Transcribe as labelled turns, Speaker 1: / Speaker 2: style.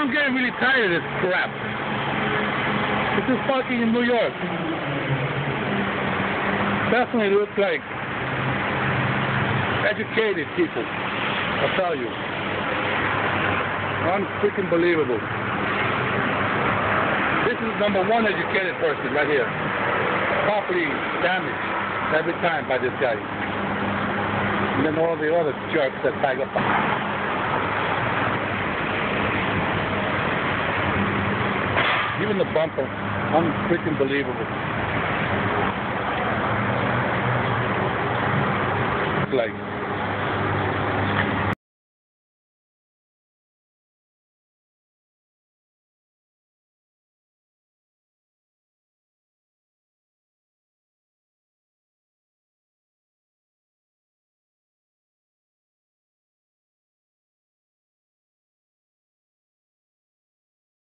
Speaker 1: I'm getting really tired of this crap. This is parking in New York. Definitely looks like educated people. I'll tell you. Unfreaking believable. This is number one educated person right here. Property damaged every time by this guy. And then all the other jerks that tag up. Even the bumper, unfreaking believable. Like